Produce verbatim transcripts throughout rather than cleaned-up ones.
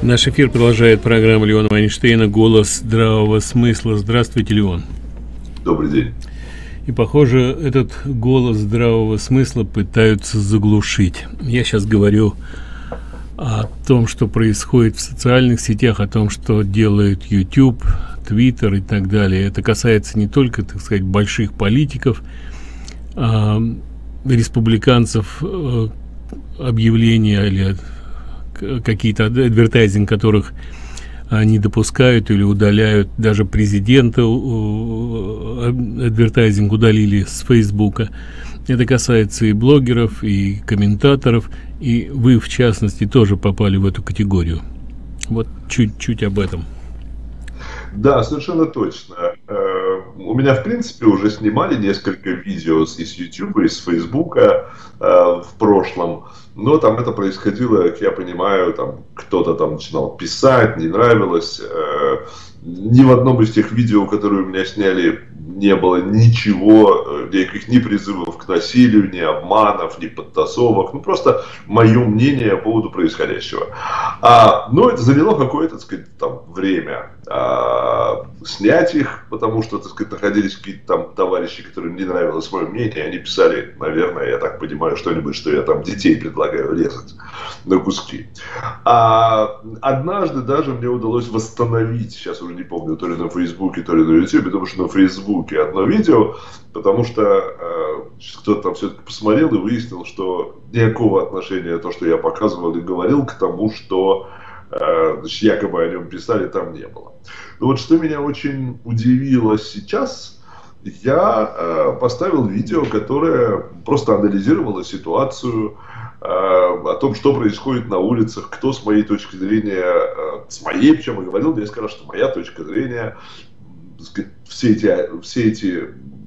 Наш эфир продолжает программа Леона Вайнштейна «Голос здравого смысла». Здравствуйте, Леон. Добрый день. И, похоже, этот голос здравого смысла пытаются заглушить. Я сейчас говорю о том, что происходит в социальных сетях, о том, что делает YouTube, Twitter и так далее. Это касается не только, так сказать, больших политиков, а республиканцев, объявления или какие-то адвертайзинг, которых не допускают или удаляют. Даже президента адвертайзинг удалили с Фейсбука. Это касается и блогеров, и комментаторов, и вы, в частности, тоже попали в эту категорию. Вот чуть-чуть об этом. Да, совершенно точно. У меня, в принципе, уже снимали несколько видео из YouTube, из Facebook в прошлом, но там это происходило, как я понимаю, там кто-то там начинал писать, не нравилось. Ни в одном из тех видео, которые у меня сняли, не было ничего, никаких ни призывов к насилию, ни обманов, ни подтасовок. Ну, просто мое мнение по поводу происходящего. А, но это заняло какое-то, так сказать, там, время а, снять их, потому что, так сказать, находились какие-то там товарищи, которым не нравилось мое мнение. Они писали, наверное, я так понимаю, что-нибудь, что я там детей предлагаю резать на куски. А однажды даже мне удалось восстановить, сейчас уже не помню, то ли на Фейсбуке, то ли на Ютубе, потому что на Фейсбуке одно видео, потому что э, кто-то там все-таки посмотрел и выяснил, что никакого отношения то, что я показывал и говорил, к тому, что э, значит, якобы о нем писали, там не было. Но вот что меня очень удивило сейчас, я э, поставил видео, которое просто анализировало ситуацию, о том, что происходит на улицах, кто с моей точки зрения, с моей, причем я говорил несколько раз, что моя точка зрения, так сказать, все эти, все эти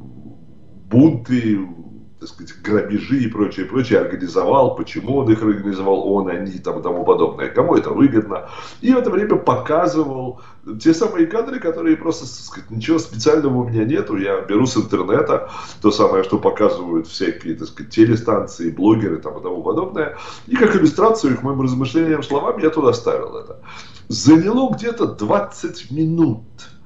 бунты, так сказать, грабежи и прочее, прочее организовал, почему он их организовал, он, они там, и тому подобное, кому это выгодно. И в это время показывал те самые кадры, которые просто, так сказать, ничего специального у меня нету, я беру с интернета, то самое, что показывают всякие, так сказать, телестанции, блогеры там, и тому подобное, и как иллюстрацию к моим размышлениям, словам я туда ставил это. Заняло где-то двадцать минут.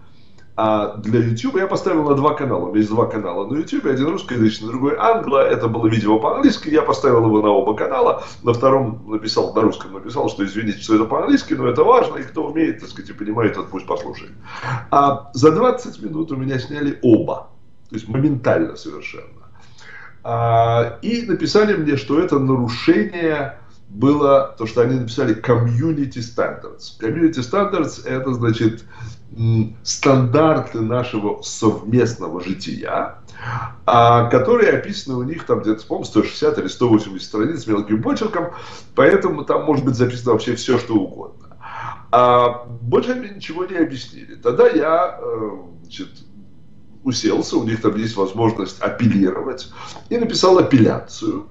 А для YouTube я поставил на два канала. У меня есть два канала на YouTube, один русскоязычный, другой англо. Это было видео по-английски, я поставил его на оба канала. На втором написал, на русском написал, что извините, что это по-английски, но это важно, и кто умеет, так сказать, и понимает, тот пусть послушает. А за двадцать минут у меня сняли оба. То есть моментально совершенно. А, и написали мне, что это нарушение было, то, что они написали community standards. Community standards — это, значит, стандарты нашего совместного жития, а, которые описаны у них там где-то, по-моему, сто шестьдесят или сто восемьдесят страниц мелким почерком, поэтому там может быть записано вообще все, что угодно. А больше мне ничего не объяснили. Тогда я, значит, уселся, у них там есть возможность апеллировать, и написал апелляцию.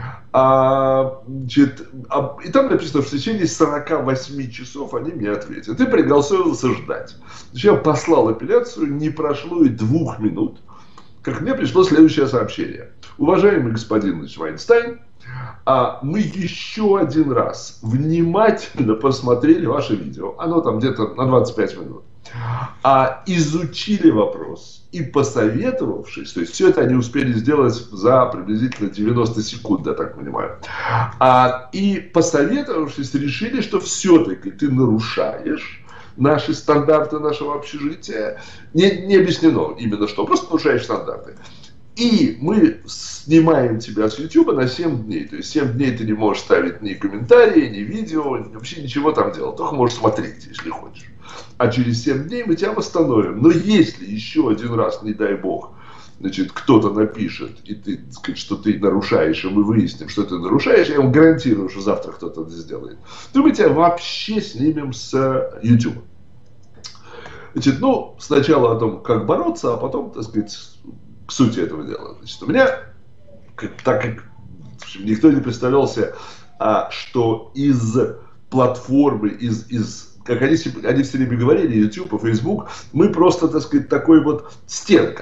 А, значит, а, и там написано, что в течение сорока восьми часов они мне ответят. И приготовился ждать. Значит, я послал апелляцию, не прошло и двух минут, как мне пришло следующее сообщение. Уважаемый господин Вайнштейн, а мы еще один раз внимательно посмотрели ваше видео, оно там где-то на двадцать пять минут, а изучили вопрос и, посоветовавшись, то есть все это они успели сделать за приблизительно девяносто секунд, я так понимаю, а, и посоветовавшись, решили, что все-таки ты нарушаешь наши стандарты нашего общежития. Не, не объяснено именно что, просто нарушаешь стандарты. И мы снимаем тебя с YouTube на семь дней. То есть семь дней ты не можешь ставить ни комментарии, ни видео, вообще ничего там делать. Только можешь смотреть, если хочешь. А через семь дней мы тебя восстановим. Но если еще один раз, не дай бог, значит, кто-то напишет, и ты, так сказать, что ты нарушаешь, и мы выясним, что ты нарушаешь, я вам гарантирую, что завтра кто-то это сделает, то мы тебя вообще снимем с YouTube. Значит, ну, сначала о том, как бороться, а потом, так сказать, к сути этого дела. Значит, у меня, как, так как общем, никто не представлялся, а, что из платформы, из, из как они, они все время говорили, YouTube и Facebook, мы просто, так сказать, такой вот стенка.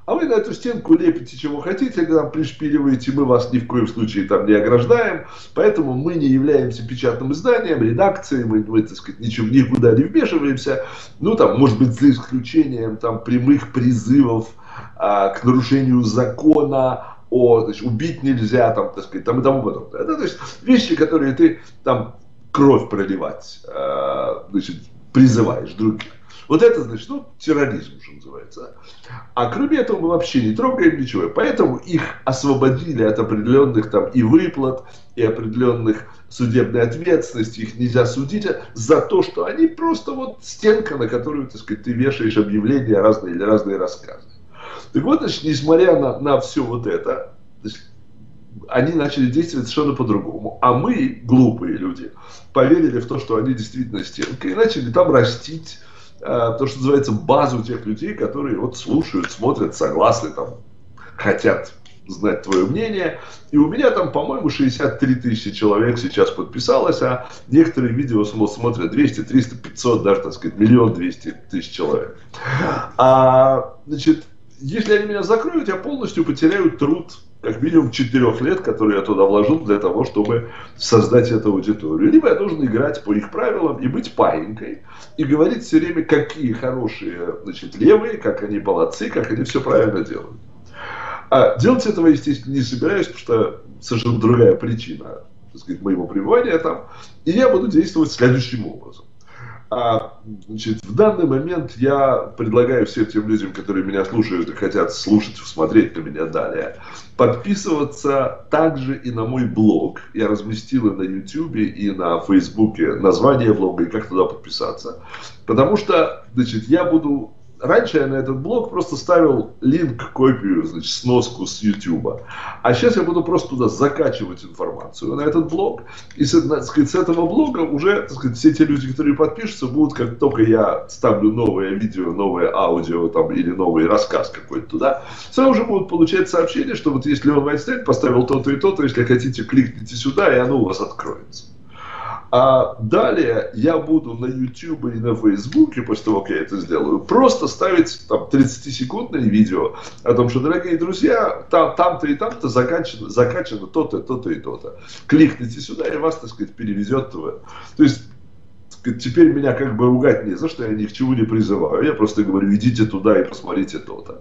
А вы на эту стенку лепите чего хотите, там пришпиливаете, мы вас ни в коем случае там не ограждаем, поэтому мы не являемся печатным изданием, редакцией, мы, мы так сказать, ничего, никуда не вмешиваемся, ну там, может быть, за исключением там прямых призывов а, к нарушению закона, о, значит, убить нельзя, там, так сказать, там и тому подобное. Это, то есть, вещи, которые ты там кровь проливать, а, значит, призываешь других. Вот это, значит, ну, терроризм, что называется. А кроме этого мы вообще не трогаем ничего. Поэтому их освободили от определенных там и выплат, и определенных судебной ответственности. Их нельзя судить за то, что они просто вот стенка, на которую, так сказать, ты вешаешь объявления разные или разные рассказы. Так вот, значит, несмотря на, на все вот это, значит, они начали действовать совершенно по-другому. А мы, глупые люди, поверили в то, что они действительно стенка, и начали там растить то, что называется, базу тех людей, которые вот слушают, смотрят, согласны, там, хотят знать твое мнение. И у меня там, по-моему, шестьдесят три тысячи человек сейчас подписалось, а некоторые видео смотрят двести, триста, пятьсот, даже, так сказать, миллион двести тысяч человек. А, значит, если они меня закроют, я полностью потеряю труд, как минимум четырех лет, которые я туда вложил для того, чтобы создать эту аудиторию. Либо я должен играть по их правилам и быть паинькой, и говорить все время, какие хорошие, значит, левые, как они молодцы, как они все правильно делают. А делать этого, естественно, не собираюсь, потому что совершенно другая причина, так сказать, моего пребывания там. И я буду действовать следующим образом. А, значит, в данный момент я предлагаю всем тем людям, которые меня слушают и хотят слушать, смотреть на меня далее, подписываться также и на мой блог. Я разместил и на ютубе, и на фейсбуке название блога, и как туда подписаться. Потому что, значит, я буду... Раньше я на этот блог просто ставил линк, копию, значит, сноску с ютуба. А сейчас я буду просто туда закачивать информацию на этот блог. И с, так сказать, с этого блога уже, так сказать, все те люди, которые подпишутся, будут, как только я ставлю новое видео, новое аудио там, или новый рассказ какой-то туда, сразу же будут получать сообщение, что вот если Леон Вайнштейн поставил то-то и то-то, если хотите, кликните сюда, и оно у вас откроется. А далее я буду на YouTube и на Facebook, после того, как я это сделаю, просто ставить там тридцатисекундное видео о том, что, дорогие друзья, там, там-то и там-то закачано, закачано то-то, то-то и то-то. Кликните сюда, и вас, так сказать, перевезет в... То есть, теперь меня как бы ругать не за что, я ни к чему не призываю. Я просто говорю, идите туда и посмотрите то-то.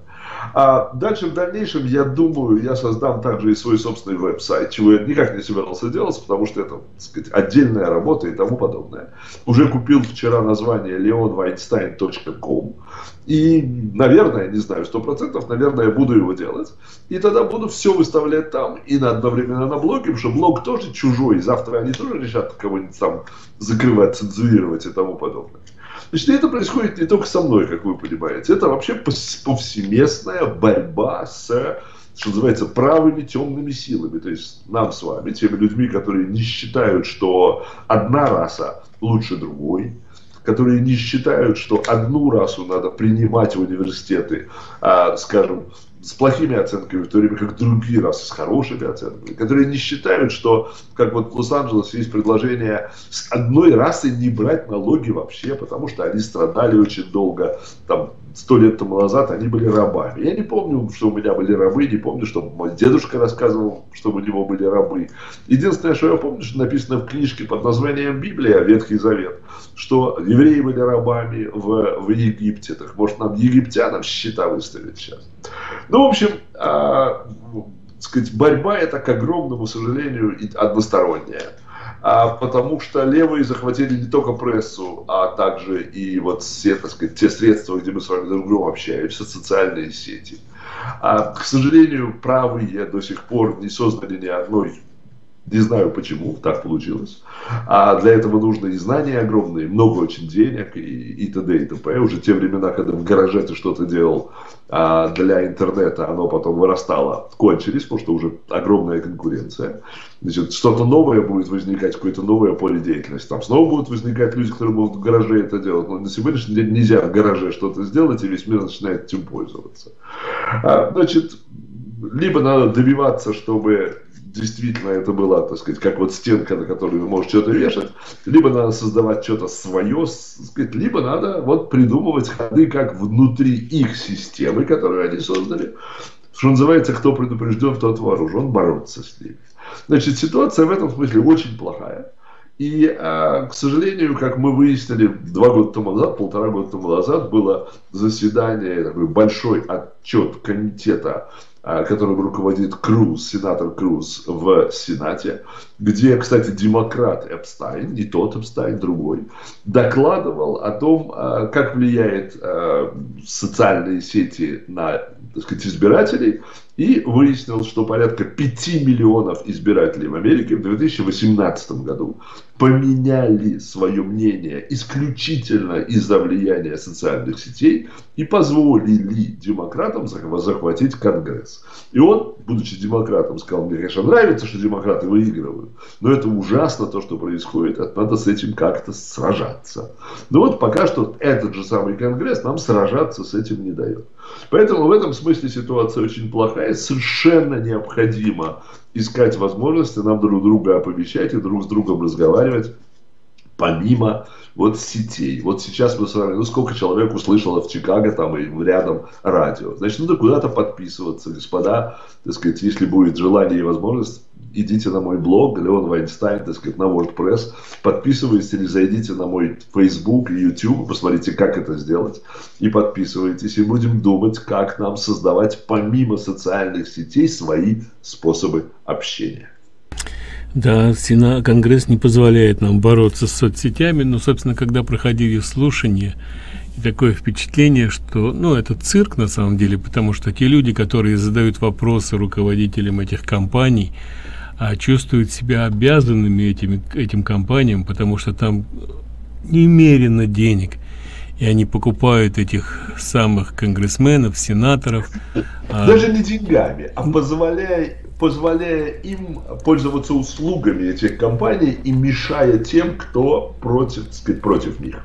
А дальше в дальнейшем, я думаю, я создам также и свой собственный веб-сайт, чего я никак не собирался делать, потому что это, так сказать, отдельная работа и тому подобное. Уже купил вчера название леон вайнштейн точка ком. И, наверное, не знаю, сто процентов, наверное, буду его делать. И тогда буду все выставлять там и одновременно на блоге, потому что блог тоже чужой. Завтра они тоже решат кого-нибудь там закрывать, цензурировать и тому подобное. Значит, это происходит не только со мной, как вы понимаете. Это вообще повсеместная борьба с, что называется, правыми темными силами. То есть нам с вами, теми людьми, которые не считают, что одна раса лучше другой, которые не считают, что одну расу надо принимать в университеты, а, скажем, с плохими оценками, в то время как другие расы с хорошими оценками, которые не считают, что, как вот в Лос-Анджелесе есть предложение с одной расы не брать налоги вообще, потому что они страдали очень долго, там, сто лет тому назад они были рабами. Я не помню, что у меня были рабы, не помню, что мой дедушка рассказывал, что у него были рабы. Единственное, что я помню, что написано в книжке под названием «Библия», Ветхий Завет, что евреи были рабами в, в Египте. Так может нам египтянам счета выставить сейчас? Ну, в общем, а, сказать, борьба эта, к огромному сожалению, односторонняя. А, потому что левые захватили не только прессу, а также и вот все, так сказать, те средства, где мы с вами друг с другом общаемся, социальные сети. А, к сожалению, правые до сих пор не создали ни одной, не знаю почему, так получилось. А для этого нужно и знания огромные, много очень денег, и, и т.д. и т.п. Уже те времена, когда в гараже ты что-то делал а, для интернета, оно потом вырастало, кончились, потому что уже огромная конкуренция. Значит, что-то новое будет возникать, какое-то новое поле деятельности. Там снова будут возникать люди, которые будут в гараже это делать. Но на сегодняшний день нельзя в гараже что-то сделать, и весь мир начинает этим пользоваться. А, значит, либо надо добиваться, чтобы действительно это была, так сказать, как вот стенка, на которую вы можете что-то вешать, либо надо создавать что-то свое, так сказать, либо надо вот придумывать ходы, как внутри их системы, которую они создали, что называется, кто предупрежден, тот вооружен, бороться с ними. Значит, ситуация в этом смысле очень плохая. И, к сожалению, как мы выяснили два года тому назад, полтора года тому назад, было заседание, такой большой отчет комитета, которым руководит Круз, сенатор Круз в Сенате, где, кстати, демократ Эпстайн, не тот Эпстайн, другой, докладывал о том, как влияет социальные сети на, так сказать, избирателей, и выяснил, что порядка пяти миллионов избирателей в Америке в две тысячи восемнадцатом году поменяли свое мнение исключительно из-за влияния социальных сетей и позволили демократам захватить Конгресс. И он, будучи демократом, сказал: мне, конечно, нравится, что демократы выигрывают, но это ужасно, то, что происходит, это надо с этим как-то сражаться. Но вот пока что этот же самый Конгресс нам сражаться с этим не дает. Поэтому в этом смысле ситуация очень плохая, совершенно необходимо искать возможности нам друг друга оповещать и друг с другом разговаривать, помимо вот сетей. Вот сейчас мы с вами, ну сколько человек услышало в Чикаго там и рядом радио. Значит, надо куда-то подписываться, господа, так сказать, если будет желание и возможность, идите на мой блог, Леон Вайнстайн, так сказать, на WordPress, подписывайтесь или зайдите на мой Facebook и YouTube, посмотрите, как это сделать, и подписывайтесь, и будем думать, как нам создавать помимо социальных сетей свои способы общения. Да, Сена, Конгресс не позволяет нам бороться с соцсетями, но, собственно, когда проходили слушания, и такое впечатление, что, ну, это цирк на самом деле, потому что те люди, которые задают вопросы руководителям этих компаний, а, чувствуют себя обязанными этими, этим компаниям, потому что там немерено денег, и они покупают этих самых конгрессменов, сенаторов. Даже а... не деньгами, а позволяя, позволяя им пользоваться услугами этих компаний и мешая тем, кто против, так сказать, против них.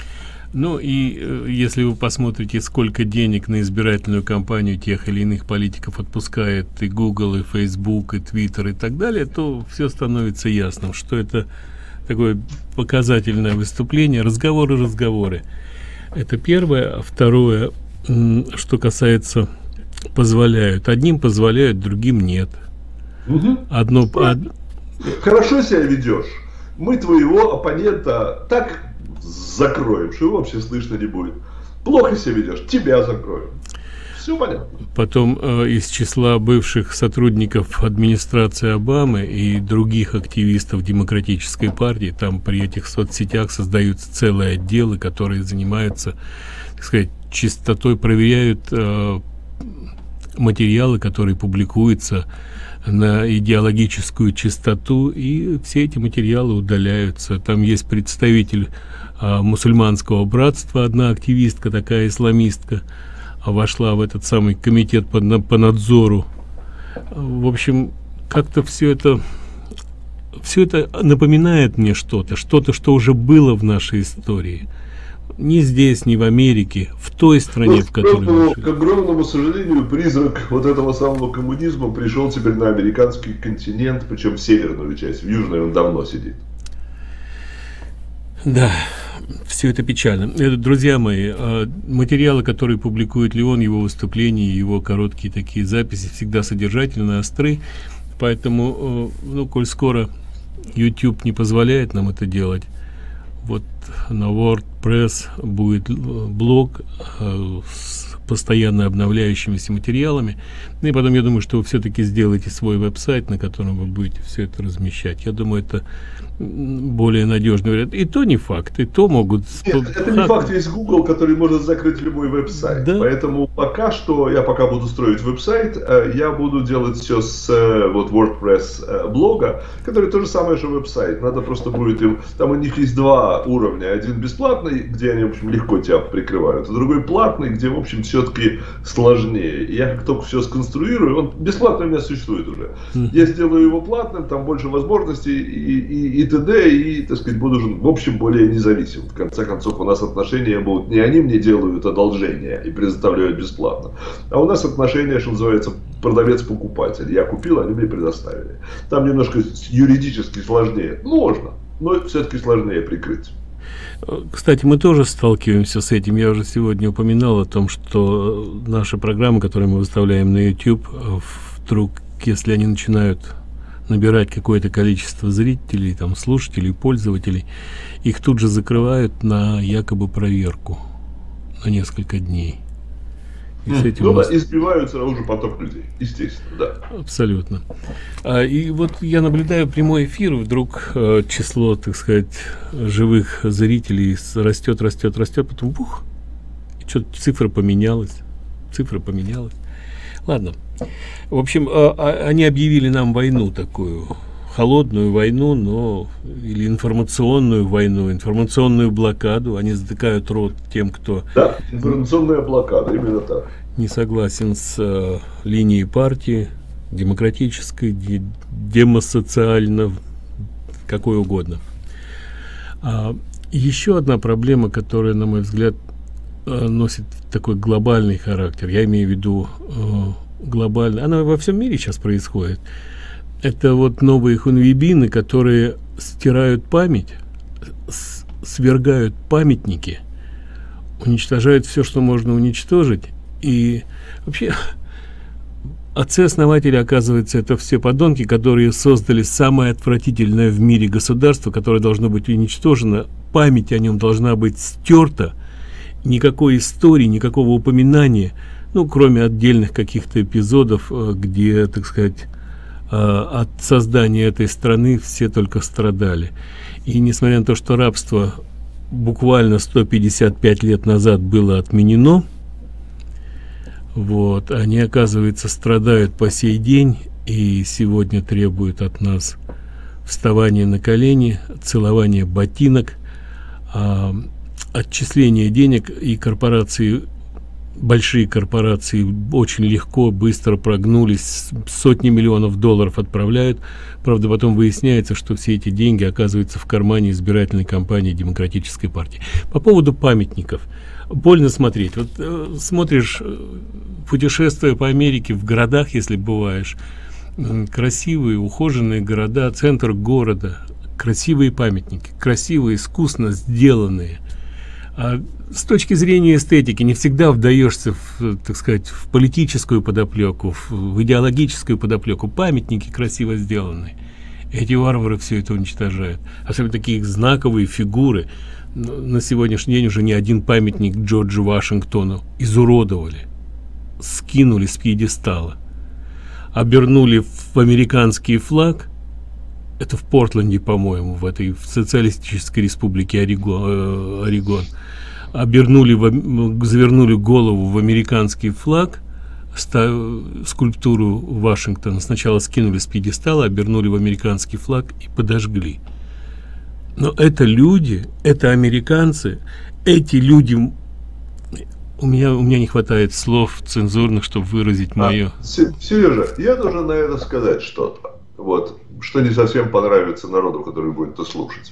Ну и э, если вы посмотрите, сколько денег на избирательную кампанию тех или иных политиков отпускает и Google, и Facebook, и Twitter, и так далее, то все становится ясным, что это такое показательное выступление, разговоры, разговоры. Это первое. А второе, что касается позволяют. Одним позволяют, другим нет. Угу. Одно... Од... Хорошо себя ведешь. Мы твоего оппонента так закроем, что его вообще слышно не будет. Плохо себя ведешь, тебя закроем. Все понятно. Потом э, из числа бывших сотрудников администрации Обамы и других активистов Демократической партии, там при этих соцсетях создаются целые отделы, которые занимаются, так сказать, чистотой, проверяют э, материалы, которые публикуются, на идеологическую чистоту, и все эти материалы удаляются. Там есть представитель а, мусульманского братства, одна активистка, такая исламистка, а, вошла в этот самый комитет по, на, по надзору. В общем, как-то все это все это напоминает мне что-то, что-то, что уже было в нашей истории. Ни здесь, ни в Америке, в той стране, вот, в которой мы жили. К огромному сожалению, призрак вот этого самого коммунизма пришел теперь на американский континент, причем в северную часть, в южную он давно сидит. Да, все это печально. Это, друзья мои, материалы, которые публикует Леон, его выступления, его короткие такие записи, всегда содержательны, остры, поэтому, ну, коль скоро YouTube не позволяет нам это делать, вот на WordPress будет блог э, с постоянно обновляющимися материалами. Ну и потом, я думаю, что вы все-таки сделаете свой веб-сайт, на котором вы будете все это размещать. Я думаю, это более надежный вариант. И то не факт, и то могут... Нет, это не факт, есть Google, который может закрыть любой веб-сайт. Да? Поэтому пока что, я пока буду строить веб-сайт, я буду делать все с вот WordPress блога, который то же самое, что веб-сайт. Надо просто будет им... Там у них есть два уровня. Один бесплатный, где они, в общем, легко тебя прикрывают, а другой платный, где, в общем, все все-таки сложнее. И я как только все сконструирую, он бесплатно у меня существует уже. Mm. Я сделаю его платным, там больше возможностей и, и, и т.д. И, так сказать, буду, в общем, более независим. В конце концов, у нас отношения будут не они мне делают одолжение и предоставляют бесплатно, а у нас отношения, что называется, продавец-покупатель. Я купил, они мне предоставили. Там немножко юридически сложнее. Можно, но все-таки сложнее прикрыть. Кстати, мы тоже сталкиваемся с этим. Я уже сегодня упоминал о том, что наши программы, которые мы выставляем на YouTube, вдруг, если они начинают набирать какое-то количество зрителей, там, слушателей, пользователей, их тут же закрывают на якобы проверку на несколько дней. И с этим ну нас... да, избивают сразу же поток людей, естественно, да. Абсолютно. А, и вот я наблюдаю прямой эфир, и вдруг э, число, так сказать, живых зрителей растет, растет, растет, потом бух, и что-то цифра поменялась, цифра поменялась. Ладно. В общем, э, они объявили нам войну такую, холодную войну, но или информационную войну, информационную блокаду. Они затыкают рот тем, кто... Да, информационная блокада, именно так. Не согласен с э, линией партии, демократической, де демосоциально, какой угодно. А, еще одна проблема, которая, на мой взгляд, э, носит такой глобальный характер, я имею в виду э, глобальный, она во всем мире сейчас происходит. Это вот новые хунвейбины, которые стирают память, свергают памятники, уничтожают все, что можно уничтожить. И вообще отцы-основатели, оказывается, это все подонки, которые создали самое отвратительное в мире государство, которое должно быть уничтожено, память о нем должна быть стерта, никакой истории, никакого упоминания, ну, кроме отдельных каких-то эпизодов, где, так сказать, от создания этой страны все только страдали. И несмотря на то, что рабство буквально сто пятьдесят пять лет назад было отменено, вот, они, оказывается, страдают по сей день и сегодня требуют от нас вставания на колени, целования ботинок, а, отчисления денег, и корпорации, большие корпорации очень легко, быстро прогнулись, сотни миллионов долларов отправляют. Правда, потом выясняется, что все эти деньги оказываются в кармане избирательной кампании Демократической партии. По поводу памятников. Больно смотреть. Вот э, смотришь, путешествуя по Америке, в городах, если бываешь, э, красивые, ухоженные города, центр города, красивые памятники, красивые, искусно сделанные. А с точки зрения эстетики не всегда вдаешься в, так сказать, в политическую подоплеку, в, в идеологическую подоплеку. Памятники красиво сделаны. Эти варвары все это уничтожают. Особенно такие знаковые фигуры. На сегодняшний день уже ни один памятник Джорджу Вашингтону изуродовали, скинули с пьедестала, обернули в американский флаг. Это в Портленде, по-моему, в этой в социалистической республике Орегон, э, Орегон. Обернули, в, завернули голову в американский флаг, ста, скульптуру Вашингтона сначала скинули с пьедестала, обернули в американский флаг и подожгли. Но это люди, это американцы, эти люди, у меня, у меня не хватает слов цензурных, чтобы выразить а, мое. Сережа, я должен на это сказать что-то, вот, что не совсем понравится народу, который будет это слушать.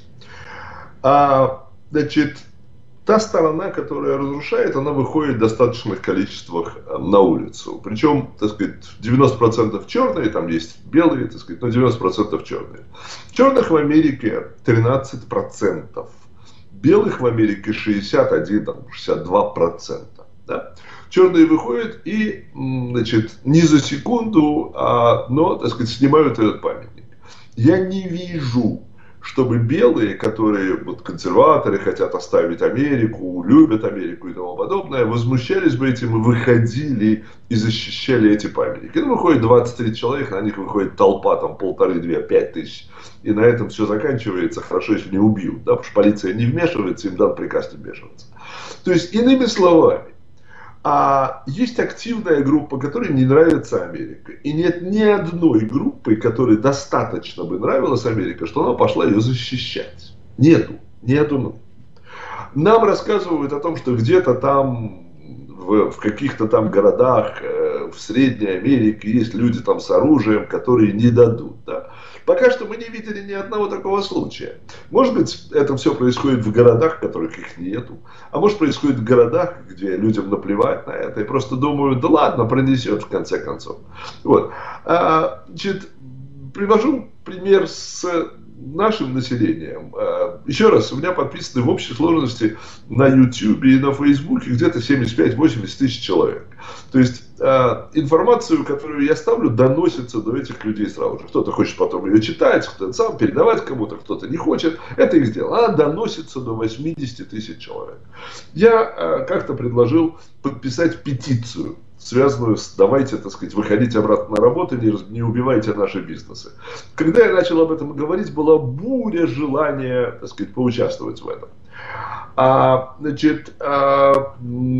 А, значит, та сторона, которая разрушает, она выходит в достаточных количествах на улицу. Причем, так сказать, девяносто процентов черные, там есть белые, так сказать, но девяносто процентов черные. Черных в Америке тринадцать процентов. Белых в Америке шестьдесят один — шестьдесят два процента. Да? Черные выходят и, значит, не за секунду, а, но, так сказать, снимают этот памятник. Я не вижу, чтобы белые, которые вот, консерваторы, хотят оставить Америку, любят Америку и тому подобное, возмущались бы этим и выходили и защищали эти памятники. Ну, выходит двадцать три человека, на них выходит толпа, там полторы, две, пять тысяч. И на этом все заканчивается, хорошо, если не убьют, да, потому что полиция не вмешивается, им дан приказ не вмешиваться. То есть, иными словами, а есть активная группа, которой не нравится Америка. И нет ни одной группы, которой достаточно бы нравилась Америка, что она пошла ее защищать. Нету. Ни одной. Нам рассказывают о том, что где-то там в в, в каких-то там городах э, в Средней Америке есть люди там с оружием, которые не дадут. Да? Пока что мы не видели ни одного такого случая. Может быть, это все происходит в городах, в которых их нету. А может, происходит в городах, где людям наплевать на это. И просто думают, да ладно, пронесет в конце концов. Вот. А, значит, привожу пример с нашим населением. Еще раз, у меня подписаны в общей сложности на YouTube и на Facebook где-то семьдесят пять — восемьдесят тысяч человек. То есть информацию, которую я ставлю, доносится до этих людей сразу же. Кто-то хочет потом ее читать, кто-то сам передавать кому-то, кто-то не хочет. Это их дело. Она доносится до восьмидесяти тысяч человек. Я как-то предложил подписать петицию, связанную с «давайте, так сказать, выходите обратно на работу, не, не убивайте наши бизнесы». Когда я начал об этом говорить, была буря желания, так сказать, поучаствовать в этом. А, значит, а,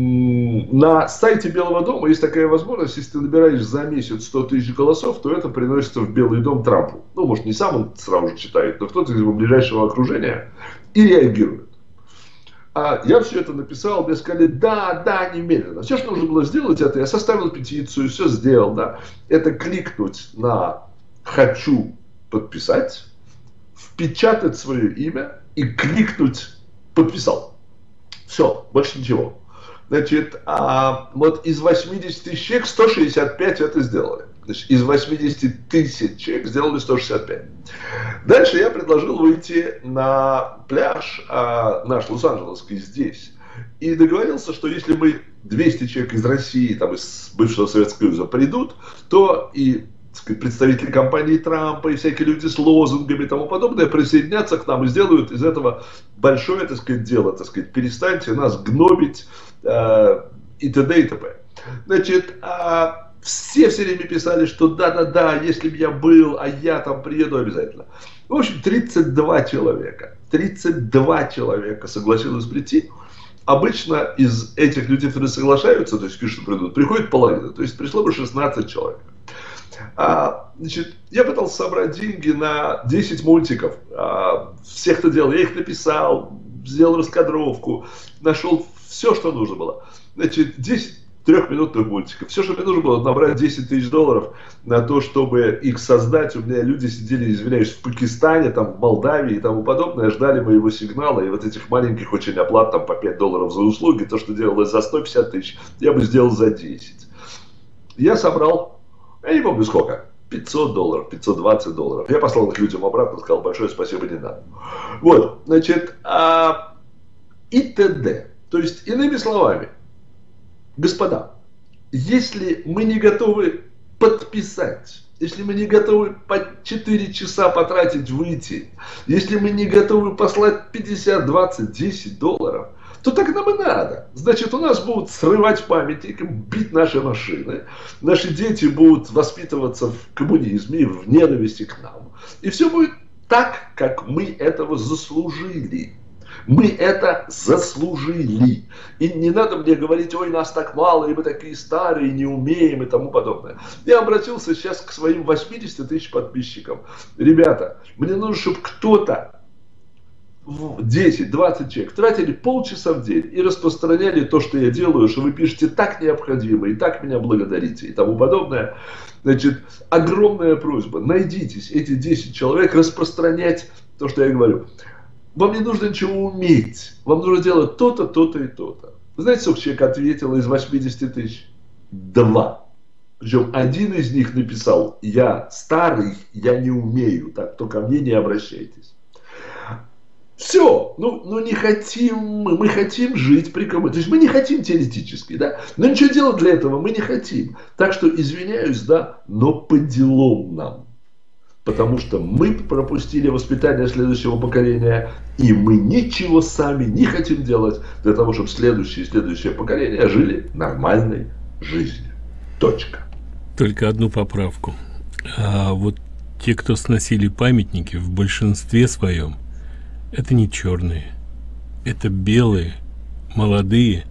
на сайте Белого дома есть такая возможность, если ты набираешь за месяц сто тысяч голосов, то это приносится в Белый дом Трампу. Ну, может, не сам он сразу же читает, но кто-то из его ближайшего окружения и реагирует. А я все это написал, мне сказали, да, да, немедленно. Все, что нужно было сделать, это я составил петицию, все сделал, да. Это кликнуть на «хочу подписать», впечатать свое имя и кликнуть «подписал». Все, больше ничего. Значит, а вот из восьмидесяти тысяч человек сто шестьдесят пять это сделали. Значит, из восьмидесяти тысяч человек сделали сто шестьдесят пять. Дальше я предложил выйти на пляж, а, наш Лос-Анджелесский здесь. И договорился, что если мы двести человек из России, там, из бывшего Советского Союза придут, то и, так сказать, представители компании Трампа, и всякие люди с лозунгами и тому подобное присоединятся к нам и сделают из этого большое, так сказать, дело. Так сказать, перестаньте нас гнобить э, и т.д. и т.п. Значит, а все все время писали, что да-да-да, если бы я был, а я там приеду обязательно. В общем, тридцать два человека, тридцать два человека согласилось прийти. Обычно из этих людей, которые соглашаются, то есть пишут, что придут, приходит половина, то есть пришло бы шестнадцать человек. А, значит, я пытался собрать деньги на десять мультиков, а, всех это делал, я их написал, сделал раскадровку, нашел все, что нужно было. Значит, десять трехминутных мультиков. Все, что мне нужно было, набрать десять тысяч долларов на то, чтобы их создать. У меня люди сидели, извиняюсь, в Пакистане, там, в Молдавии и тому подобное, ждали моего сигнала. И вот этих маленьких очень оплат, там, по пять долларов за услуги, то, что делалось за сто пятьдесят тысяч, я бы сделал за десять. Я собрал, я не помню сколько, пятьсот долларов, пятьсот двадцать долларов. Я послал их людям обратно, сказал, большое спасибо, не надо. Вот, значит, а, и т.д. То есть, иными словами, господа, если мы не готовы подписать, если мы не готовы по четыре часа потратить, выйти, если мы не готовы послать пятьдесят, двадцать, десять долларов, то так нам и надо. Значит, у нас будут срывать памятники, бить наши машины, наши дети будут воспитываться в коммунизме, в ненависти к нам. И все будет так, как мы этого заслужили. Мы это заслужили. И не надо мне говорить, ой, нас так мало, и мы такие старые, не умеем и тому подобное. Я обратился сейчас к своим восьмидесяти тысяч подписчикам. Ребята, мне нужно, чтобы кто-то, десять-двадцать человек, тратили полчаса в день и распространяли то, что я делаю, что вы пишете так необходимо, и так меня благодарите, и тому подобное. Значит, огромная просьба, найдитесь, эти десять человек, распространять то, что я говорю. Вам не нужно ничего уметь. Вам нужно делать то-то, то-то и то-то. Вы знаете, сколько человек ответило из восьмидесяти тысяч? Два. Причем один из них написал, я старый, я не умею, так то ко мне не обращайтесь. Все. Ну, ну не хотим мы. Мы хотим жить при коммунизме. То есть мы не хотим теоретически, да? Но ничего делать для этого мы не хотим. Так что извиняюсь, да, но по делам нам. Потому что мы пропустили воспитание следующего поколения, и мы ничего сами не хотим делать для того, чтобы следующее и следующее поколение жили нормальной жизнью. Точка. Только одну поправку. А вот те, кто сносили памятники, в большинстве своем, это не черные, это белые, молодые.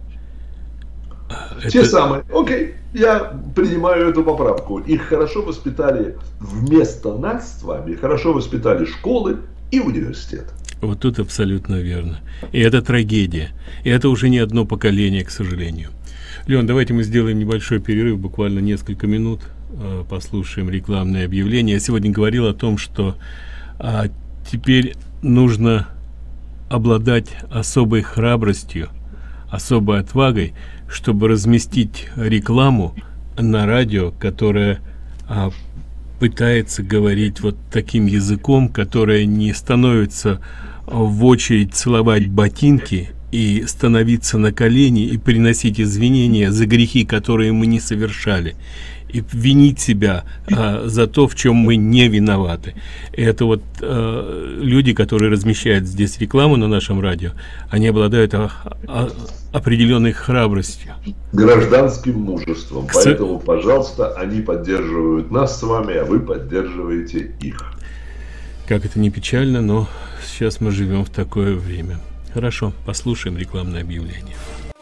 Те это... самые. Окей, я принимаю эту поправку. Их хорошо воспитали вместо нас с вами, хорошо воспитали школы и университеты. Вот тут абсолютно верно. И это трагедия. И это уже не одно поколение, к сожалению. Леон, давайте мы сделаем небольшой перерыв, буквально несколько минут, послушаем рекламное объявление. Я сегодня говорил о том, что а, теперь нужно обладать особой храбростью, особой отвагой, чтобы разместить рекламу на радио, которая а, пытается говорить вот таким языком, которая не становится в очередь целовать ботинки и становиться на колени и приносить извинения за грехи, которые мы не совершали, и винить себя а, за то, в чем мы не виноваты. Это вот а, люди, которые размещают здесь рекламу на нашем радио, они обладают а, а, определенной храбростью, гражданским мужеством. К Поэтому, пожалуйста, они поддерживают нас с вами, а вы поддерживаете их. Как это не печально, но сейчас мы живем в такое время. Хорошо, послушаем рекламное объявление.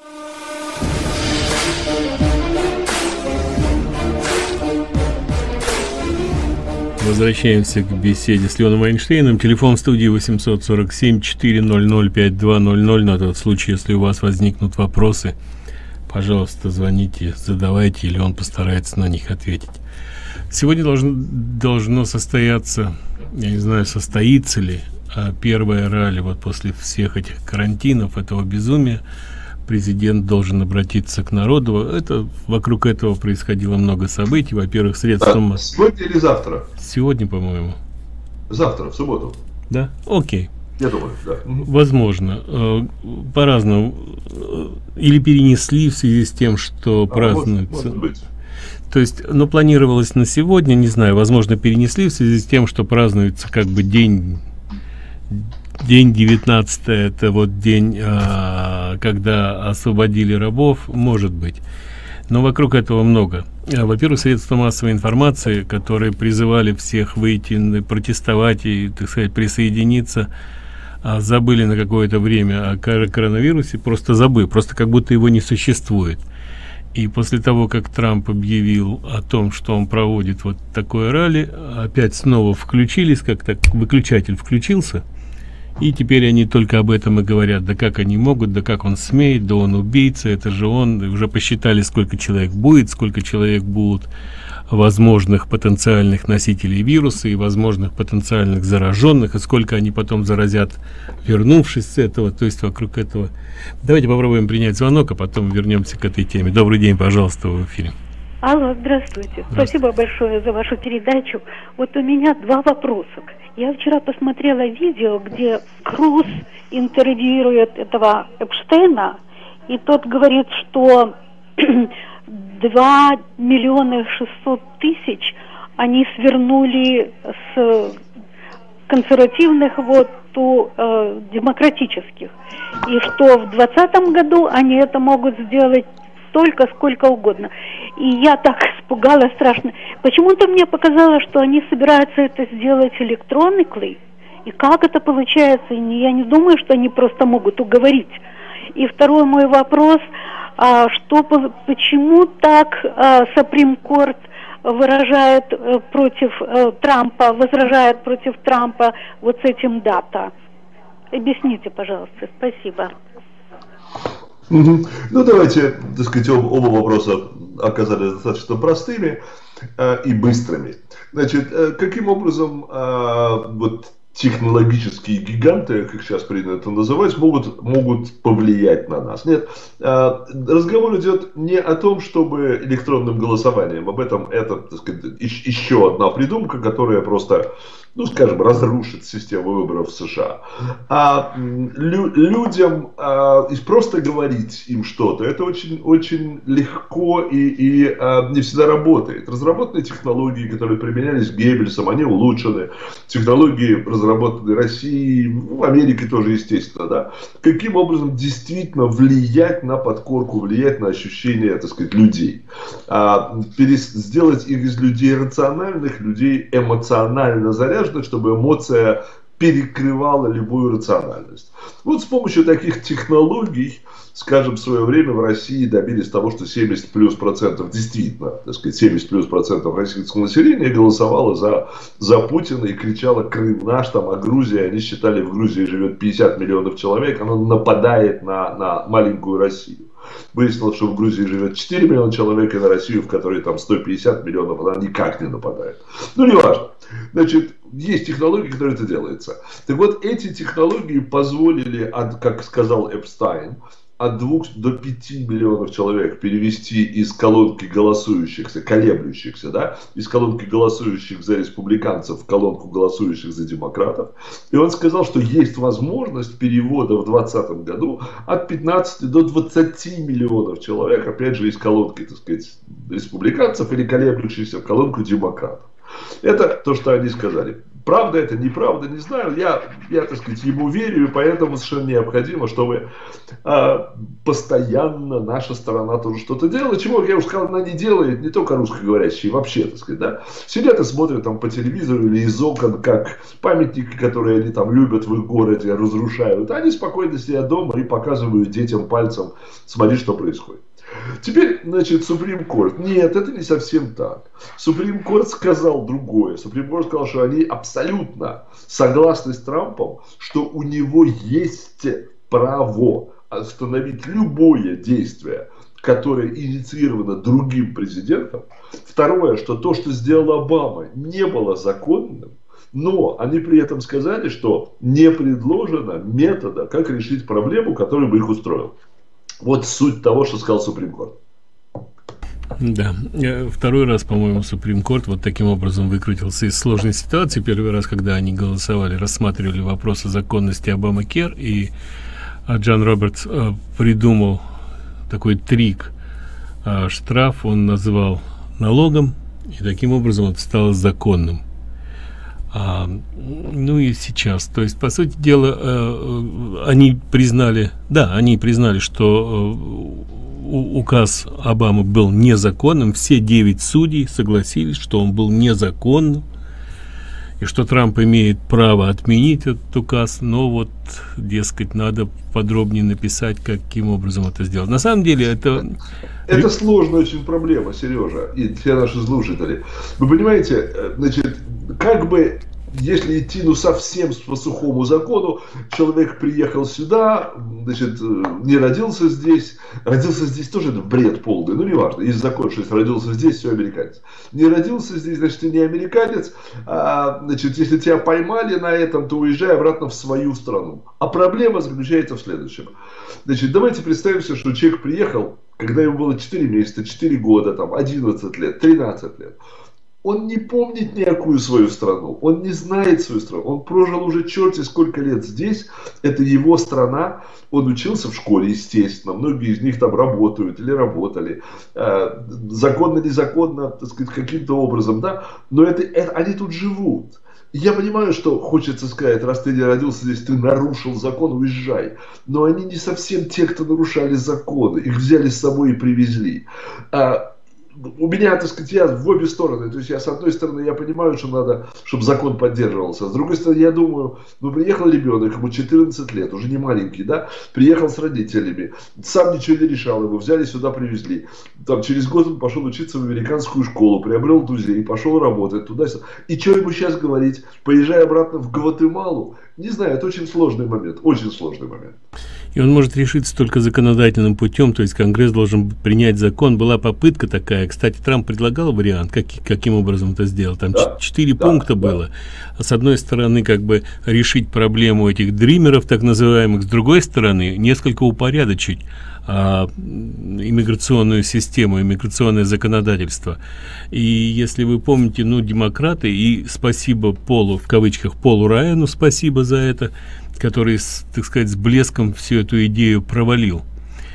Возвращаемся к беседе с Леоном Эйнштейном. Телефон в студии восемьсот сорок семь четыреста пятьдесят два ноль ноль. На тот случай, если у вас возникнут вопросы, пожалуйста, звоните, задавайте, или он постарается на них ответить. Сегодня должно, должно состояться, я не знаю, состоится ли, а первая ралли вот после всех этих карантинов, этого безумия. Президент должен обратиться к народу. Это, вокруг этого происходило много событий. Во-первых, средством... А, сегодня или завтра? Сегодня, по-моему. Завтра, в субботу. Да? Окей. Я думаю, да. Возможно. По-разному. Или перенесли в связи с тем, что а, празднуется. Может, может быть. То есть, ну, планировалось на сегодня, не знаю, возможно, перенесли в связи с тем, что празднуется как бы день... День девятнадцатое, это вот день, а, когда освободили рабов, может быть. Но вокруг этого много. Во-первых, средства массовой информации, которые призывали всех выйти, протестовать и, так сказать, присоединиться, а, забыли на какое-то время о коронавирусе, просто забыли, просто как будто его не существует. И после того, как Трамп объявил о том, что он проводит вот такое ралли, опять снова включились, как так выключатель включился. И теперь они только об этом и говорят. Да как они могут, да как он смеет, да он убийца, это же он. И уже посчитали, сколько человек будет, сколько человек будут возможных потенциальных носителей вируса и возможных потенциальных зараженных, и сколько они потом заразят, вернувшись с этого, то есть вокруг этого. Давайте попробуем принять звонок, а потом вернемся к этой теме. Добрый день, пожалуйста, в эфире. Алло, здравствуйте. здравствуйте. Спасибо большое за вашу передачу. Вот у меня два вопроса. Я вчера посмотрела видео, где Круз интервьюирует этого Эпштейна, и тот говорит, что два миллиона шестьсот тысяч они свернули с консервативных вот у э, демократических, и что в двадцатом году они это могут сделать столько, сколько угодно. И я так испугалась страшно. Почему-то мне показалось, что они собираются это сделать электроникой. И как это получается? И я не думаю, что они просто могут уговорить. И второй мой вопрос, а, что, почему так а, Supreme Court выражает а, против а, Трампа, возражает против Трампа вот с этим дата? Объясните, пожалуйста. Спасибо. Угу. Ну, давайте, так сказать, оба вопроса оказались достаточно простыми э, и быстрыми. Значит, э, каким образом э, вот технологические гиганты, как сейчас принято называть, могут, могут повлиять на нас? Нет, э, разговор идет не о том, чтобы электронным голосованием, об этом это, так сказать, еще одна придумка, которая просто, ну, скажем, разрушит систему выборов в США. А лю людям а, просто говорить им что-то, это очень, очень легко и, и а, не всегда работает. Разработанные технологии, которые применялись Геббельсом, они улучшены. Технологии, разработанные Россией, в Америке тоже, естественно, да. Каким образом действительно влиять на подкорку, влиять на ощущения, так сказать, людей. А, сделать их из людей рациональных, людей эмоционально заряженных, чтобы эмоция перекрывала любую рациональность. Вот с помощью таких технологий, скажем, в свое время в России добились того, что семьдесят плюс процентов, действительно, так сказать, семьдесят плюс процентов российского населения голосовало за, за Путина и кричало: Крым наш, там, а Грузия, они считали, в Грузии живет пятьдесят миллионов человек, она нападает на, на маленькую Россию. Выяснилось, что в Грузии живет четыре миллиона человек, и на Россию, в которой там сто пятьдесят миллионов, она никак не нападает. Ну, не важно. Значит, есть технологии, которые это делается. Так вот, эти технологии позволили, от, как сказал Эпстайн, от двух до пяти миллионов человек перевести из колонки голосующихся, колеблющихся, да, из колонки голосующих за республиканцев в колонку голосующих за демократов. И он сказал, что есть возможность перевода в двадцатом году от пятнадцати до двадцати миллионов человек, опять же, из колонки, так сказать, республиканцев или колеблющихся в колонку демократов. Это то, что они сказали. Правда это, неправда, не знаю. Я, я, так сказать, ему верю, и поэтому совершенно необходимо, чтобы э, постоянно наша сторона тоже что-то делала. Чего, как я уже сказал, она не делает, не только русскоговорящие, вообще, так сказать, да. Сидят и смотрят там по телевизору или из окон, как памятники, которые они там любят в их городе, разрушают. Они спокойно сидят дома и показывают детям пальцем, смотри, что происходит. Теперь, значит, Supreme Court. Нет, это не совсем так. Supreme Court сказал другое. Supreme Court сказал, что они абсолютно согласны с Трампом, что у него есть право остановить любое действие, которое инициировано другим президентом. Второе, что то, что сделал Обама, не было законным. Но они при этом сказали, что не предложено метода, как решить проблему, который бы их устроил. Вот суть того, что сказал Supreme Court. Да, второй раз, по-моему, Supreme Court вот таким образом выкрутился из сложной ситуации. Первый раз, когда они голосовали, рассматривали вопросы законности Обама-Кер, и Джон Робертс э, придумал такой трик. Э, штраф он назвал налогом, и таким образом это стало законным. А, ну и сейчас, то есть, по сути дела, э, они признали, да, они признали, что э, указ Обамы был незаконным. Все девять судей согласились, что он был незаконным, и что Трамп имеет право отменить этот указ, но вот, дескать, надо подробнее написать, каким образом это сделать. На самом деле это... Это сложная очень проблема, Сережа, и все наши слушатели. Вы понимаете, значит, как бы, если идти ну совсем по сухому закону, человек приехал сюда, значит, не родился здесь, родился здесь тоже это бред полный, ну неважно, есть закон, что если родился здесь, все американец. Не родился здесь, значит, ты не американец, а, значит, если тебя поймали на этом, то уезжай обратно в свою страну. А проблема заключается в следующем. Значит, давайте представим себе, что человек приехал, когда ему было четыре месяца, четыре года, там, одиннадцать лет, тринадцать лет. Он не помнит никакую свою страну, он не знает свою страну, он прожил уже черти сколько лет здесь, это его страна, он учился в школе, естественно, многие из них там работают или работали, э, законно, незаконно, так сказать, каким-то образом, да, но это, это, они тут живут. Я понимаю, что хочется сказать, раз ты не родился здесь, ты нарушил закон, уезжай. Но они не совсем те, кто нарушали законы, их взяли с собой и привезли. А, у меня, так сказать, я в обе стороны. То есть я с одной стороны, я понимаю, что надо, чтобы закон поддерживался. С другой стороны, я думаю, ну приехал ребенок, ему четырнадцать лет, уже не маленький, да, приехал с родителями, сам ничего не решал, его взяли сюда, привезли. Там через год он пошел учиться в американскую школу, приобрел друзей, пошел работать туда-сюда. И что ему сейчас говорить? Поезжай обратно в Гватемалу? Не знаю, это очень сложный момент, очень сложный момент. И он может решиться только законодательным путем, то есть Конгресс должен принять закон. Была попытка такая, кстати, Трамп предлагал вариант, как, каким образом это сделать. Там да, четыре да, пункта да. было. С одной стороны, как бы решить проблему этих дримеров, так называемых, с другой стороны, несколько упорядочить а, иммиграционную систему, иммиграционное законодательство. И если вы помните, ну, демократы, и спасибо Полу, в кавычках, Полу Райану, спасибо за это, который, так сказать, с блеском всю эту идею провалил.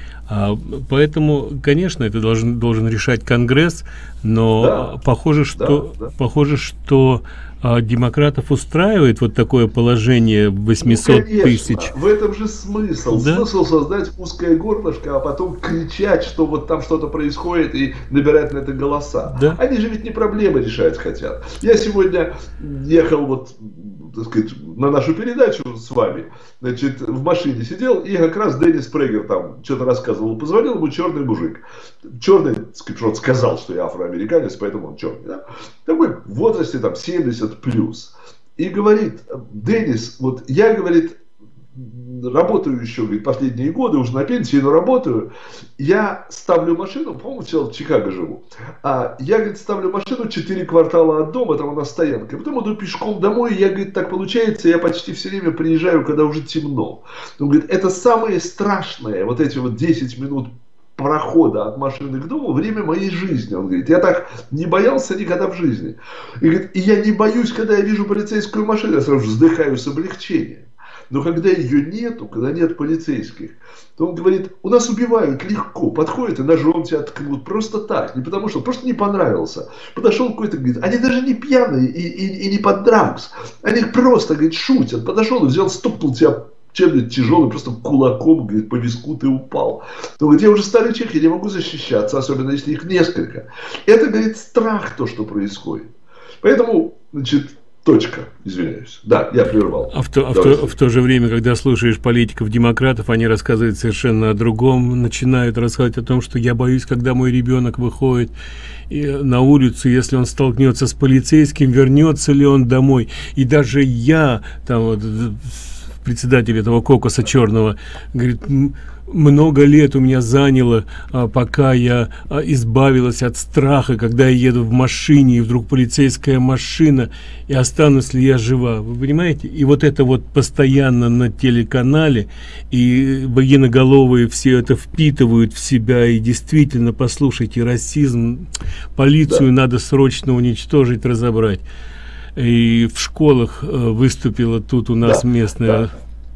А, поэтому, конечно, это должен, должен решать Конгресс, но да, похоже, что, да, да. похоже, что а, демократов устраивает вот такое положение восемьсот ну, тысяч. В этом же смысл. Да? Смысл создать узкое горлышко, а потом кричать, что вот там что-то происходит, и набирать на это голоса. Да? Они же ведь не проблемы решать хотят. Я сегодня ехал вот, так сказать, на нашу передачу с вами, значит, в машине сидел, и как раз Деннис Прегер там что-то рассказывал. Позвонил ему черный мужик. Черный, так сказать, он сказал, что я афроамериканец, поэтому он черный. Да? Такой в возрасте там семьдесят плюс. И говорит: Деннис, вот я, говорит, работаю еще, говорит, последние годы, уже на пенсии, но работаю. Я ставлю машину, по-моему, в Чикаго живу. А я, говорит, ставлю машину четыре квартала от дома, там у нас стоянка. Потом иду пешком домой, и я, говорит, так получается, я почти все время приезжаю, когда уже темно. Он говорит, это самое страшное, вот эти вот десять минут прохода от машины к дому, время моей жизни. Он говорит, я так не боялся никогда в жизни. И, говорит, и я не боюсь, когда я вижу полицейскую машину, я сразу вздыхаю с облегчением. Но когда ее нету, когда нет полицейских, то он говорит, у нас убивают легко, подходят и ножом тебя ткнут просто так, не потому что, просто не понравился. Подошел какой-то, говорит, они даже не пьяные и, и, и не под дракс, они просто, говорит, шутят. Подошел и взял, стукнул тебя чем-нибудь тяжелый, просто кулаком, говорит, по виску ты упал. То говорит, я уже старый чех, я не могу защищаться, особенно если их несколько. Это, говорит, страх, то, что происходит. Поэтому, значит, точка, извиняюсь. Да, я прервал. А в то, а в, то, в то же время, когда слушаешь политиков-демократов, они рассказывают совершенно о другом, начинают рассказывать о том, что я боюсь, когда мой ребенок выходит на улицу, если он столкнется с полицейским, вернется ли он домой. И даже я, там вот, председатель этого кокоса черного, говорит, много лет у меня заняло, а, пока я а, избавилась от страха, когда я еду в машине, и вдруг полицейская машина, и останусь ли я жива. Вы понимаете? И вот это вот постоянно на телеканале, и военноголовые все это впитывают в себя, и действительно, послушайте, расизм, полицию да. надо срочно уничтожить, разобрать. И в школах выступила тут у нас да, местная...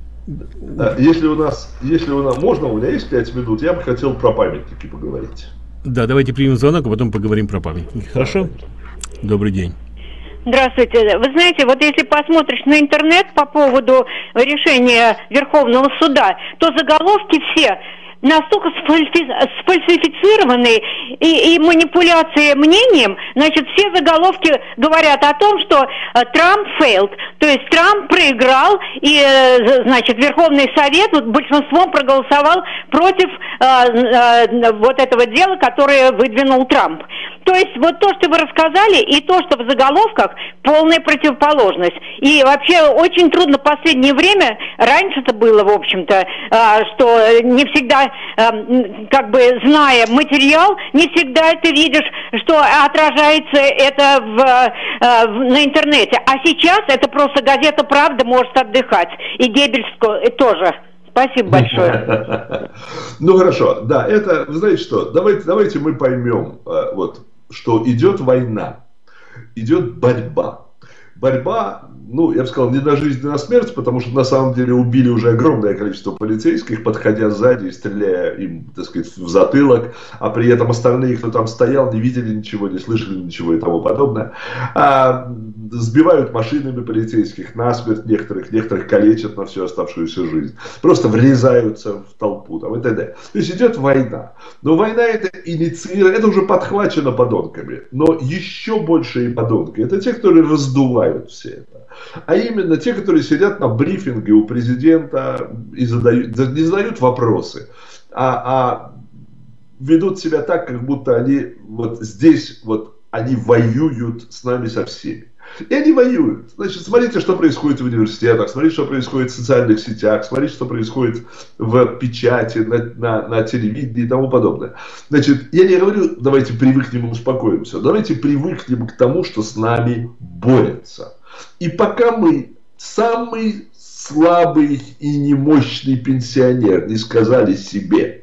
Да. Если у нас, если у нас, можно, у меня есть пять минут, я бы хотел про памятники поговорить. Да, давайте примем звонок, а потом поговорим про памятники. Хорошо? Да. Добрый день. Здравствуйте. Вы знаете, вот если посмотришь на интернет по поводу решения Верховного суда, то заголовки все настолько сфальсифицированы и, и манипуляции мнением, значит, все заголовки говорят о том, что Трамп failed, то есть Трамп проиграл, и, значит, Верховный Совет вот, большинством проголосовал против э, э, вот этого дела, которое выдвинул Трамп. То есть вот то, что вы рассказали, и то, что в заголовках, полная противоположность. И вообще очень трудно в последнее время, раньше это было, в общем-то, что не всегда, как бы зная материал, не всегда это видишь, что отражается это в, на интернете. А сейчас это просто газета «Правда» может отдыхать. И Геббельс тоже. Спасибо большое. Ну хорошо, да, это, вы знаете что, давайте, давайте мы поймем, вот, что идет война, идет борьба. Борьба, ну, я бы сказал, не на жизнь, не на смерть, потому что на самом деле убили уже огромное количество полицейских, подходя сзади и стреляя им, так сказать, в затылок, а при этом остальные, кто там стоял, не видели ничего, не слышали ничего и тому подобное. А, сбивают машинами полицейских насмерть, некоторых, некоторых калечат на всю оставшуюся жизнь. Просто врезаются в толпу там, и т.д. То есть идет война. Но война это инициирована, это уже подхвачено подонками. Но еще большие подонки, это те, которые раздувают все это. А именно те, которые сидят на брифинге у президента и задают, не задают вопросы, а, а ведут себя так, как будто они вот здесь вот они воюют с нами со всеми. И они воюют. Значит, смотрите, что происходит в университетах, смотрите, что происходит в социальных сетях, смотрите, что происходит в печати, на, на, на телевидении и тому подобное. Значит, я не говорю, давайте привыкнем и успокоимся. Давайте привыкнем к тому, что с нами борются. И пока мы, самый слабый и немощный пенсионер, не сказали себе,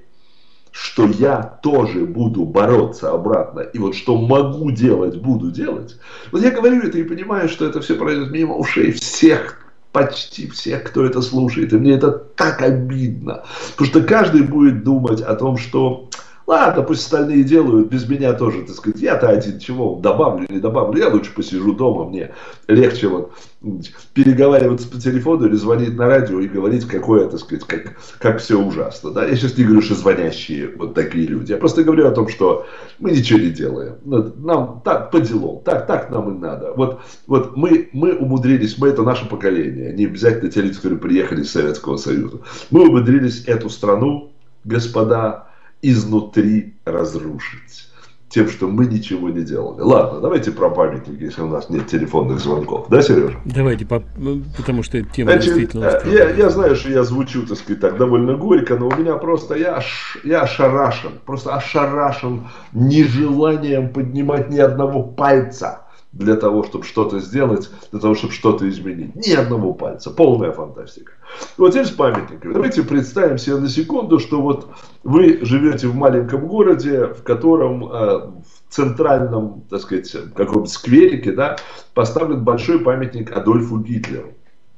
что я тоже буду бороться обратно, и вот что могу делать, буду делать. Вот я говорю это и понимаю, что это все пройдет мимо ушей всех, почти всех, кто это слушает. И мне это так обидно. Потому что каждый будет думать о том, что ладно, пусть остальные делают, без меня тоже, так сказать, я-то один, чего, добавлю, не добавлю, я лучше посижу дома, мне легче вот переговариваться по телефону или звонить на радио и говорить, какое, так сказать, как, как все ужасно, да, я сейчас не говорю, что звонящие вот такие люди, я просто говорю о том, что мы ничего не делаем, нам так, по делам, так, так нам и надо, вот, вот мы, мы умудрились, мы это наше поколение, не обязательно те люди, которые приехали из Советского Союза, мы умудрились эту страну, господа, изнутри разрушить. тем, что мы ничего не делали. Ладно, давайте про памятники, если у нас нет телефонных звонков. Да, Сережа? Давайте, потому что эта тема Значит, действительно... Я, я знаю, что я звучу, так сказать, так довольно горько, но у меня просто, я, я ошарашен, просто ошарашен нежеланием поднимать ни одного пальца для того, чтобы что-то сделать, для того, чтобы что-то изменить. Ни одного пальца. Полная фантастика. Вот теперь с памятниками. Давайте представим себе на секунду, что вот вы живете в маленьком городе, в котором э, в центральном, так сказать, каком-то скверике, да, поставлен большой памятник Адольфу Гитлеру.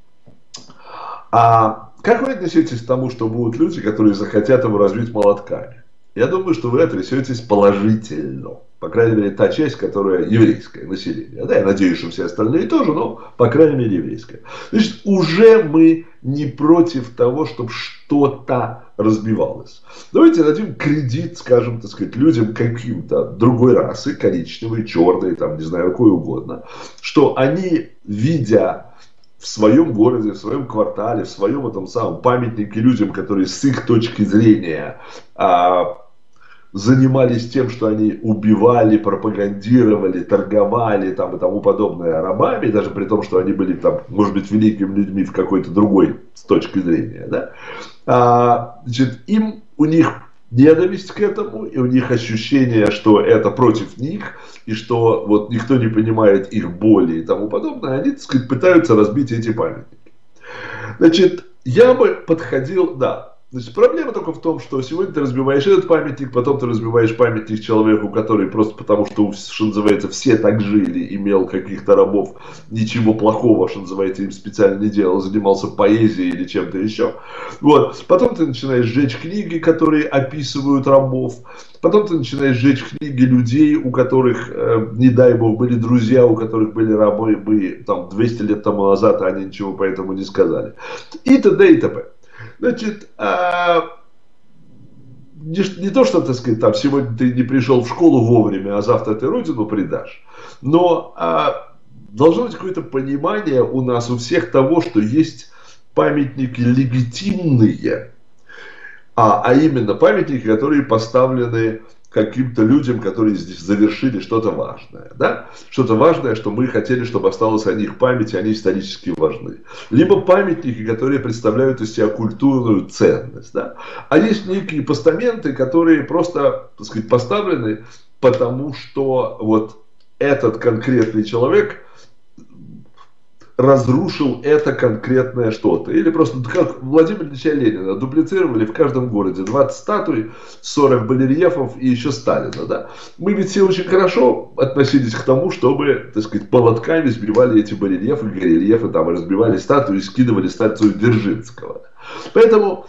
А как вы отнесетесь к тому, что будут люди, которые захотят его разбить молотками? Я думаю, что вы отнесетесь положительно. По крайней мере, та часть, которая еврейское население. Да, я надеюсь, что все остальные тоже, но, по крайней мере, еврейское. Значит, уже мы не против того, чтобы что-то разбивалось. Давайте дадим кредит, скажем, так сказать, людям каким-то другой расы, коричневой, черной, там, не знаю, какой угодно, что они, видя в своем городе, в своем квартале, в своем этом самом памятнике людям, которые с их точки зрения а, занимались тем, что они убивали, пропагандировали, торговали там, и тому подобное рабами, даже при том, что они были там, может быть, великими людьми в какой-то другой с точки зрения, да? а, значит, им, у них ненависть к этому, и у них ощущение, что это против них, и что вот никто не понимает их боли и тому подобное, они, так сказать, пытаются разбить эти памятники. Значит, я бы подходил, да, значит, проблема только в том, что сегодня ты разбиваешь этот памятник, потом ты разбиваешь памятник человеку, который просто потому, что, что называется, все так жили, имел каких-то рабов, ничего плохого, что называется, им специально не делал, занимался поэзией или чем-то еще. Вот. Потом ты начинаешь сжечь книги, которые описывают рабов. Потом ты начинаешь сжечь книги людей, у которых, э, не дай бог, были друзья, у которых были рабы, бы, там, двести лет тому назад, а они ничего по этому не сказали. И т.д. и т.п. Значит, а, не, не то, что, так сказать, там, сегодня ты не пришел в школу вовремя, а завтра ты родину предашь, но а, должно быть какое-то понимание у нас, у всех того, что есть памятники легитимные, а, а именно памятники, которые поставлены каким-то людям, которые здесь завершили что-то важное. Да? Что-то важное, что мы хотели, чтобы осталось о них память, и они исторически важны. Либо памятники, которые представляют из себя культурную ценность. Да? А есть некие постаменты, которые просто, так сказать, поставлены, потому что вот этот конкретный человек разрушил это конкретное что-то. Или просто, как Владимира Ильича Ленина, дуплицировали в каждом городе двадцать статуй, сорок барельефов и еще Сталина. Да? Мы ведь все очень хорошо относились к тому, чтобы, так сказать, молотками сбивали эти барельефы, горельефы, там, и разбивали статуи, и скидывали статую Дзержинского. Поэтому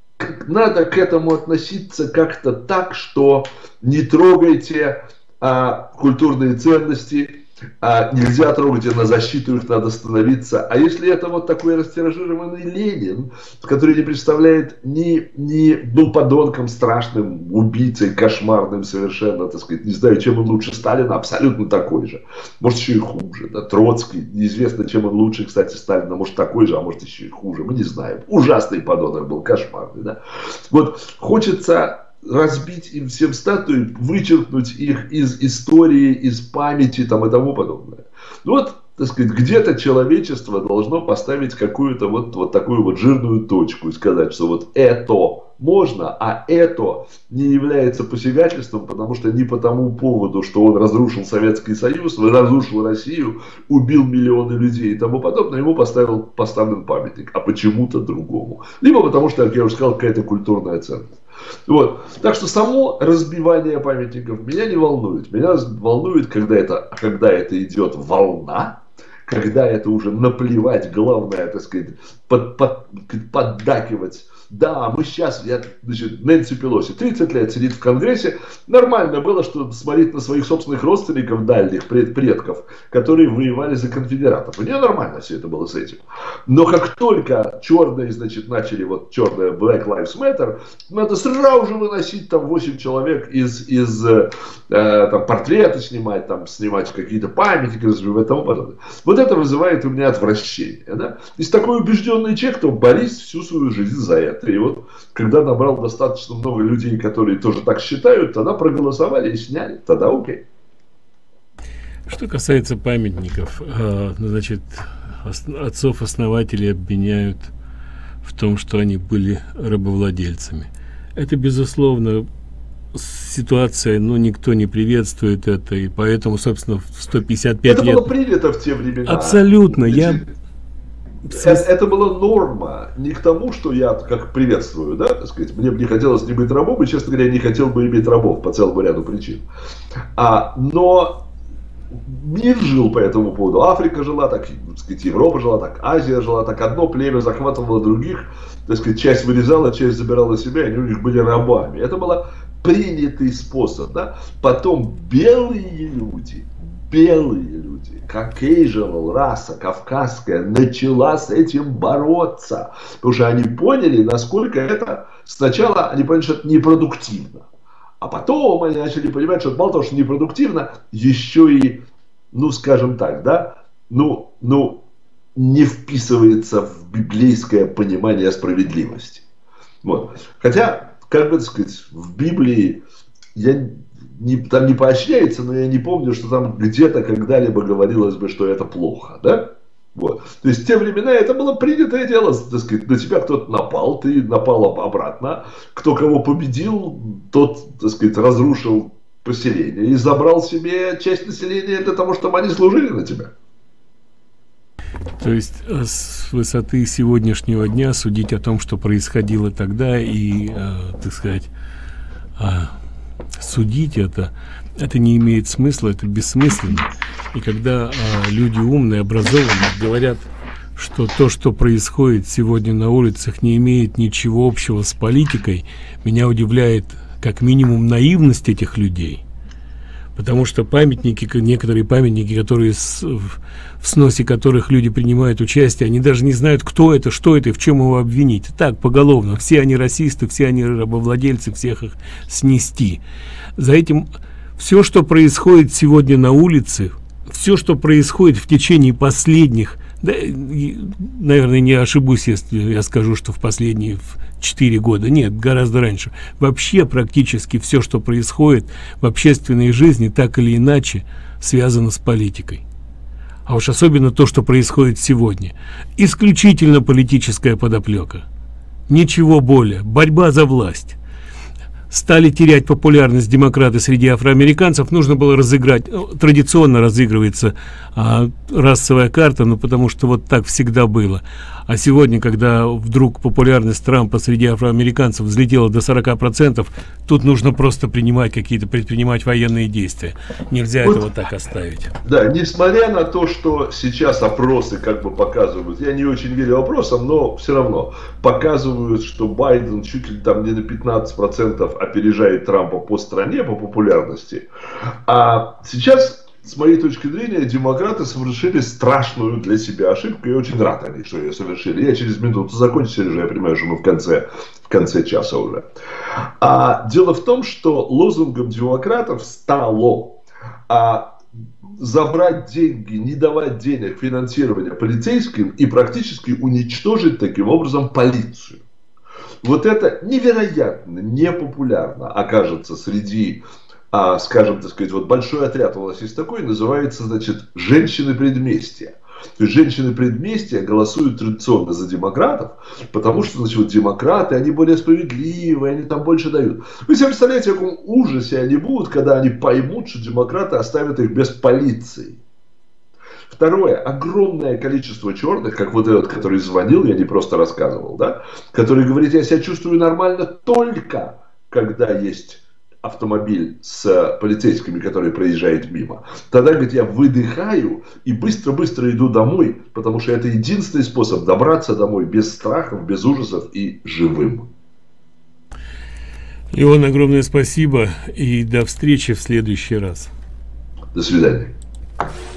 надо к этому относиться как-то так, что не трогайте а, культурные ценности, а нельзя трогать, и на защиту их надо становиться. А если это вот такой растиражированный Ленин, который не представляет ни, ни был подонком страшным, убийцей, кошмарным совершенно, так сказать, не знаю, чем он лучше Сталина, абсолютно такой же. Может, еще и хуже. Да? Троцкий, неизвестно, чем он лучше, кстати, Сталина, может, такой же, а может, еще и хуже. Мы не знаем. Ужасный подонок был, кошмарный. Да? Вот хочется разбить им всем статуи, вычеркнуть их из истории, из памяти там, и тому подобное. Ну вот, так сказать, где-то человечество должно поставить какую-то вот, вот такую вот жирную точку и сказать, что вот это можно, а это не является посягательством, потому что не по тому поводу, что он разрушил Советский Союз, разрушил Россию, убил миллионы людей и тому подобное, ему поставил, поставлен памятник, а почему-то другому. Либо потому что, как я уже сказал, какая-то культурная ценность. Вот. Так что само разбивание памятников меня не волнует. Меня волнует, когда это, когда это идет волна, когда это уже наплевать, главное, так сказать, под, под, поддакивать. Да, мы сейчас, я, значит, Нэнси Пелоси тридцать лет сидит в Конгрессе, нормально было, что смотреть на своих собственных родственников, дальних предков, которые воевали за конфедератов. У нее нормально все это было с этим. Но как только черные, значит, начали, вот черная Black Lives Matter, надо сразу же выносить там восемь человек из, из э, там, портрета снимать, там, снимать какие-то памятники, разбивать, тому подобное. Вот Вот это вызывает у меня отвращение. Да? То есть такой убежденный человек, кто борись всю свою жизнь за это. И вот когда набрал достаточно много людей, которые тоже так считают, тогда проголосовали и сняли. Тогда окей. Что касается памятников, значит, отцов-основателей обвиняют в том, что они были рабовладельцами. Это, безусловно, ситуация, но никто не приветствует это, и поэтому, собственно, в сто пятьдесят пять это лет... было принято в те времена. Абсолютно, я... Это, это была норма, не к тому, что я как приветствую, да, так сказать, мне бы не хотелось не быть рабом, и, честно говоря, не хотел бы иметь рабов по целому ряду причин. А, но мир жил по этому поводу, Африка жила так, так сказать, Европа жила так, Азия жила так, одно племя захватывало других, так сказать, часть вырезала, часть забирала себя, и они у них были рабами. Это был принятый способ, да. Потом белые люди, белые люди, Caucasian раса кавказская, начала с этим бороться, потому что они поняли, насколько это, сначала они поняли, что это непродуктивно, а потом они начали понимать, что это мало того, что непродуктивно, еще и, ну, скажем так, да, ну, ну, не вписывается в библейское понимание справедливости. Вот. Хотя, как бы, так сказать, в Библии я не, там не поощряется, но я не помню, что там где-то когда-либо говорилось бы, что это плохо, да? Вот. То есть в те времена это было принятое дело, так сказать, на тебя кто-то напал, ты напал обратно, кто кого победил, тот, так сказать, разрушил поселение и забрал себе часть населения для того, чтобы они служили на тебя. То есть с высоты сегодняшнего дня судить о том, что происходило тогда, и, э, так сказать, э, судить это, это не имеет смысла, это бессмысленно. И когда э, люди умные, образованные говорят, что то, что происходит сегодня на улицах, не имеет ничего общего с политикой, меня удивляет как минимум наивность этих людей. Потому что памятники, некоторые памятники, которые с, в, в сносе которых люди принимают участие, они даже не знают, кто это, что это и в чем его обвинить. Так, поголовно. Все они расисты, все они рабовладельцы, всех их снести. За этим все, что происходит сегодня на улице, все, что происходит в течение последних, да, наверное, не ошибусь, если я скажу, что в последние четыре года, нет, гораздо раньше, вообще практически все, что происходит в общественной жизни, так или иначе связано с политикой. А уж особенно то, что происходит сегодня. Исключительно политическая подоплека. Ничего более. Борьба за власть. Стали терять популярность демократы среди афроамериканцев, нужно было разыграть, традиционно разыгрывается а, расовая карта, ну потому что вот так всегда было. А сегодня, когда вдруг популярность Трампа среди афроамериканцев взлетела до сорока процентов, тут нужно просто принимать какие-то, предпринимать военные действия. Нельзя вот этого так оставить. Да, несмотря на то, что сейчас опросы как бы показывают, я не очень верю опросам, но все равно показывают, что Байден чуть ли там не на пятнадцать процентов опережает Трампа по стране, по популярности. А сейчас, с моей точки зрения, демократы совершили страшную для себя ошибку. Я очень рад, они, что ее совершили. Я через минуту закончу, Сережа, я понимаю, что мы в конце, в конце часа уже. А, дело в том, что лозунгом демократов стало а, забрать деньги, не давать денег финансирования полицейским и практически уничтожить таким образом полицию. Вот это невероятно непопулярно окажется среди, а, скажем, так сказать, вот большой отряд у нас есть такой, называется, значит, женщины предместья. То есть женщины предместья голосуют традиционно за демократов, потому что, значит, вот демократы, они более справедливые, они там больше дают. Вы себе представляете, в каком ужасе они будут, когда они поймут, что демократы оставят их без полиции. Второе, огромное количество черных, как вот этот, который звонил, я не просто рассказывал, да, который говорит, я себя чувствую нормально только когда есть автомобиль с полицейскими, который проезжает мимо. Тогда, говорит, я выдыхаю и быстро-быстро иду домой, потому что это единственный способ добраться домой без страхов, без ужасов и живым. Леон, огромное спасибо и до встречи в следующий раз. До свидания.